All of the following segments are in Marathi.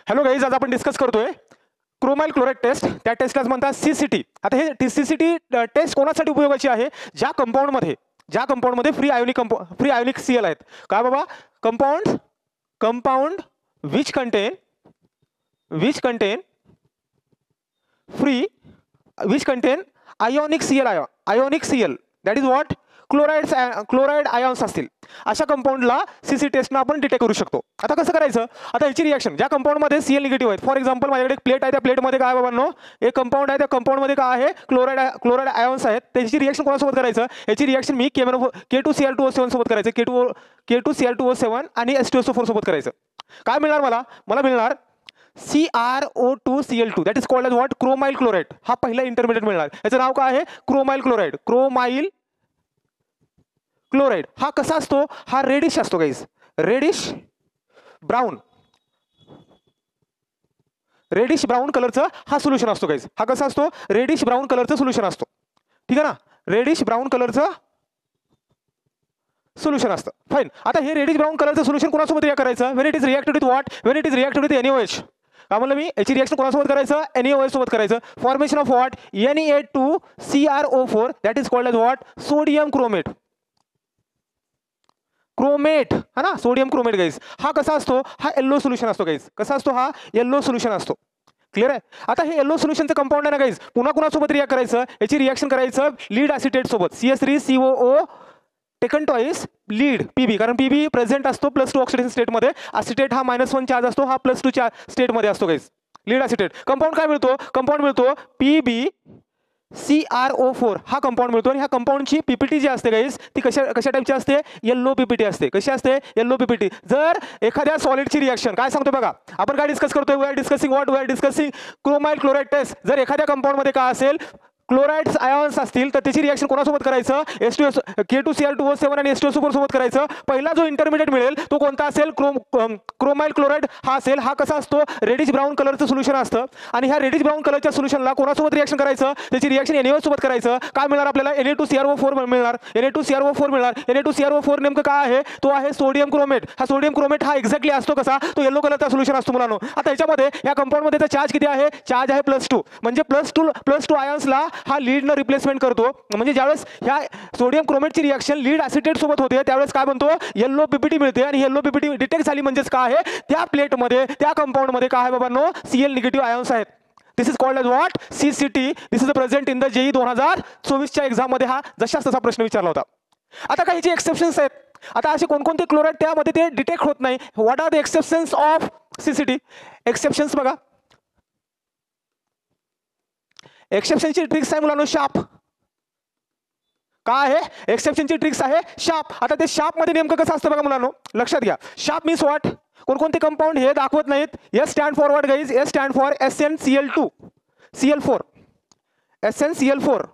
हॅलो गाईज, आज आपण डिस्कस करतोय क्रोमाइल क्लोराइड टेस्ट. त्या टेस्टलाच म्हणतात सीसीटी. आता हे सीसीटी टेस्ट कोणासाठी उपयोगाची आहे? ज्या कंपाऊंडमध्ये फ्री आयोनिक सीएल आहेत. काय बाबा? Compound which contain ionic CL that is what chloride ions असतील. अशा कंपाऊंडला सीसी टेस्टनं आपण डिटेक्ट करू शकतो. आता कसं करायचं? आता ह्याची रिएक्शन ज्या कंपाऊंडमध्ये सीएल निगेटिव्ह आहेत, फॉर एक्झाम्पल माझ्याकडे एक प्लेट आहे, त्या प्लेटमध्ये काय बाबांनो एक कंपाऊंड आहे, त्या कंपाऊंडमध्ये काय आहे? क्लोराइड आयॉन्स आहेत. त्याची रिएक्शन कोणासोबत करायचं? याची रिएक्शन मी K2Cl2O7 सोबत करायचं. K2Cl2O7 आणि H2SO4 सोबत करायचं. काय मिळणार मला मिळणार CrO2Cl2 that is called as what? Chromyl chloride. हा पहिला इंटरमिडिएट मिळणार. याचं नाव काय आहे? Chromyl chloride. क्लोराइड हा कसा असतो? हा रेडिश असतो गाईज, रेडिश ब्राऊन कलरचं हा सोल्युशन असतो गाईज. हा कसा असतो? रेडिश ब्राऊन कलरचं सोल्युशन असतो. ठीक आहे ना? रेडिश ब्राऊन कलरचं सोल्युशन असतं. फाईन. आता हे रेडिश ब्राऊन कलरचं सोल्युशन कोणासोबत रिॲक्ट करायचं? When it is reacted with what? When it is reacted with NaOH. काय म्हणलं मी? याची रिॲक्शन कोणासोबत करायचं? NaOH सोबत करायचं. Formation of what? Na2CrO4 that is called as what? Sodium chromate. हा ना, सोडियम क्रोमेट गाईज. हा कसा असतो? हा येल्लो सोल्युशन असतो गाईज. कसा असतो? हा येल्लो सोल्युशन असतो. क्लिअर आहे? आता हे येल्लो सोल्युशनचं कंपाऊंड आहे ना गाईज, पुन्हा कुणासोबत रिॲक्ट करायचं? याची रिॲक्शन करायचं लीड ॲसिटेट सोबत. CS3COO taken twice lead PB, कारण PB प्रेझेंट असतो +2 ऑक्सिडेशन स्टेटमध्ये. ॲसिटेट हा -1 चार्ज असतो, हा +2 स्टेटमध्ये असतो गाईज. लीड ॲसिटेट कंपाऊंड काय मिळतो? कंपाऊंड मिळतो PbCrO4 हा कंपाऊंड मिळतो. आणि ह्या कंपाऊंडची पीपीटी जी असते गाईज ती कशा टाईपची असते? येल्लो पीपीटी असते. कशी असते? Yellow PPT. जर एखाद्या सॉलिडची रिॲक्शन काय सांगतो बघा, आपण काय डिस्कस करतोय? We are discussing chromyl chloride test. जर एखाद्या कंपाऊंडमध्ये काय असेल? क्लोराइड आयॉन्स असतील तर त्याची रिॲक्शन कोणासोबत करायचं? K2Cl2O7 आणि H2SO4 सोबत करायचं. पहिला जो इंटरमिडिएट मिळेल तो कोणता असेल? क्रोमाइल क्लोराइड हा असेल. हा कसा असतो? रेडिश ब्राऊन कलरचं सोल्युशन असतं. आणि ह्या रेडिश ब्राऊन कलरच्या सोल्युशनला कोणासोबत रिॲक्शन करायचं? त्याची रिॲक्शन NaOH सोबत करायचं. काय मिळणार आपल्याला? Na2CrO4 मिळणार. Na2CrO4 नेमकं काय आहे? तो आहे सोडियम क्रोमेट. हा सोडियम क्रोमेट हा एक्झॅक्टली असतो कसा? तो येलो कलरचा सोल्युशन असतो मुलांनो. आता याच्यामध्ये या कंपाऊंडमध्ये चार्ज किती आहे? चार्ज आहे +2. म्हणजे +2 आयन्सला हा लीडनं रिप्लेसमेंट करतो. म्हणजे ज्यावेळेस ह्या सोडियम क्रोमेटची रिॲक्शन लीड ॲसिटेट सोबत होते त्यावेळेस काय बनतो? येल्लो पीपीटी मिळते. आणि येल्लो पीपीटी डिटेक्ट झाली म्हणजेच काय आहे? त्या प्लेटमध्ये त्या कंपाऊंडमध्ये काय आहे बाबांनो? CL निगेटिव्ह आयन्स आहेत. This is called as what? CCT. This is present in the JEE 2024च्या एक्झाममध्ये हा जशाच तसा प्रश्न विचारला होता. आता काही जे एक्सेप्शन्स आहेत, आता असे कोणकोणते क्लोराइड त्यामध्ये ते डिटेक्ट होत नाही. What are the exceptions of CCT? Exceptions बघा, एक्सेप्शनची ट्रिक्स आहे मुलांनो शार्प. काय आहे? एक्सेप्शनची ट्रिक्स आहे शार्प. आता ते शार्प मध्ये नेमकं कसं असतं बघा मुलांनो, लक्षात घ्या. Sharp means what? कोणकोणते कंपाऊंड हे दाखवत नाहीत. S stand for what guys? S stand for SnCl2 SnCl4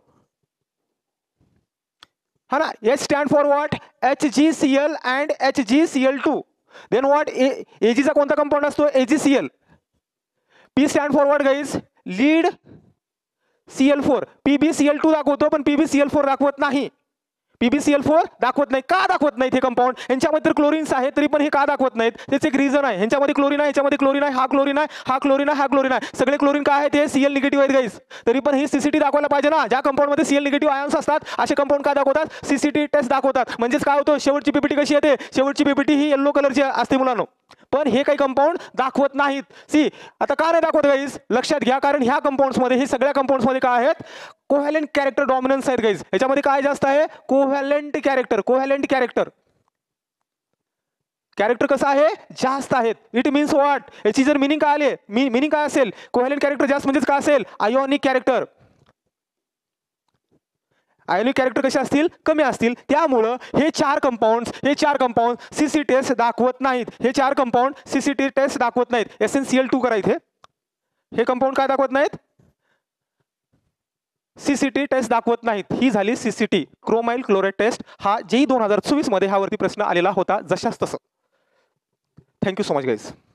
हा ना. H stand for what? HgCl and HgCl2. Then what? Ag चा कोणता कंपाऊंड असतो? AgCl. P stand for what guys? Lead CL4. PbCl2 दाखवतो पण PbCl4 दाखवत नाही. PbCl4 दाखवत नाही. का दाखवत नाहीत हे कंपाऊंड? यांच्यामध्ये तर क्लोरिन्स आहेत तरी पण हे का दाखवत नाहीत? त्याचे एक रिझन आहे. ह्यांच्यामध्ये क्लोरीन आहे, ह्याच्यामध्ये क्लोरीन आहे, हा क्लोरीन आहे, हा क्लोरीन आहे, हा क्लोरीन आहे. सगळे क्लोरीन काय आहे? ते CL निगेटिव्ह आहेत गाईज. तरी पण ही CCT दाखवायला पाहिजे ना. ज्या कंपाऊंडमध्ये CL निगेटिव्ह आयन्स असतात असे कंपाऊंड काय दाखवतात? CCT टेस्ट दाखवतात. म्हणजेच काय होतं? शेवटची पीपीटी कशी येते? शेवटची पीपीटी ही येल्लो कलरची असते मुलांनो. पण हे काही कंपाऊंड दाखवत नाहीत. आता का नाही दाखवत गाईज? लक्षात घ्या, कारण ह्या कंपाऊंड्समध्ये, हे सगळ्या कंपाऊंड्समध्ये काय आहेत? कोव्हॅलेंट कॅरेक्टर डॉमिनन्स आहेत गाईज. याच्यामध्ये काय जास्त आहे? कोव्हॅलेंट कॅरेक्टर कसं आहे? जास्त आहेत. It means what? याची जर मिनिंग काय आले, मिनिंग काय असेल? कोव्हॅलेंट कॅरेक्टर जास्त म्हणजेच काय असेल? Ionic character. आयोनिक कॅरेक्टर कसे असतील? कमी असतील. त्यामुळं हे चार कंपाऊंड CC टेस्ट दाखवत नाहीत. हे चार कंपाऊंड CCT टेस्ट दाखवत नाहीत. SnCl2 करायचे. हे कंपाऊंड काय दाखवत नाहीत? CCT टेस्ट दाखवत नाहीत. ही झाली CCT क्रोमाइल क्लोराइड टेस्ट. हा JEE 2024 मध्ये ह्यावरती प्रश्न आलेला होता जशाच तसं. Thank you so much guys.